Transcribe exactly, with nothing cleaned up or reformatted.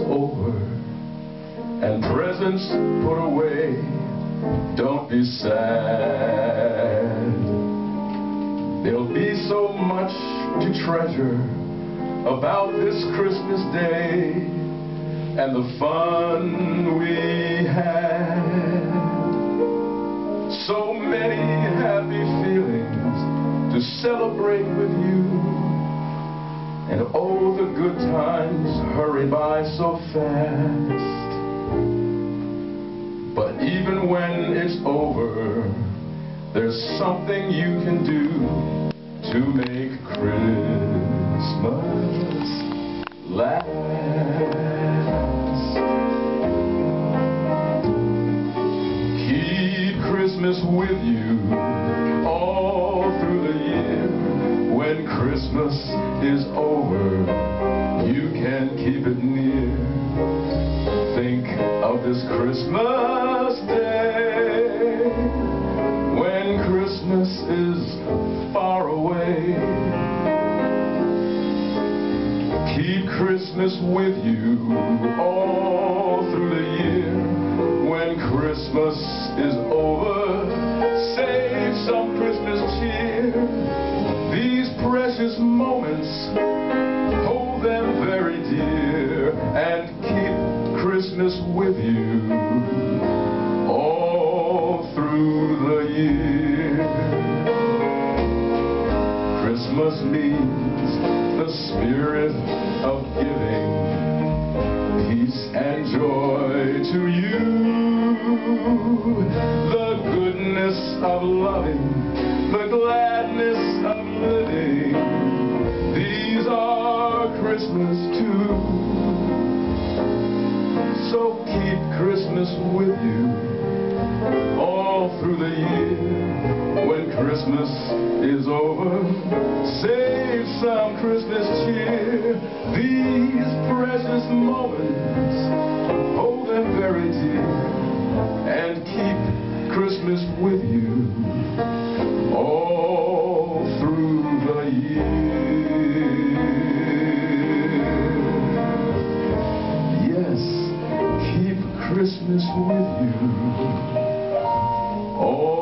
over and presents put away, don't be sad. There'll be so much to treasure about this Christmas day and the fun we had. So many happy feelings to celebrate with you, and oh, the good times hurry by so fast. But even when it's over, there's something you can do to make Christmas last. Keep Christmas with you all through the year. When Christmas is over, you can keep it near. Think of this Christmas day, when Christmas is far away. Keep Christmas with you all through the year. When Christmas is over, save some Christmas cheer. These precious moments, hold them very dear, and keep Christmas with you all through the year. Christmas means the spirit of giving, peace and joy to you, the goodness of loving, the gladness of living. These are Christmas too. So keep Christmas with you all through the year. When Christmas is over, save some Christmas cheer. These precious moments, hold them very dear, and keep Christmas with you all through the year. Yes, keep Christmas with you all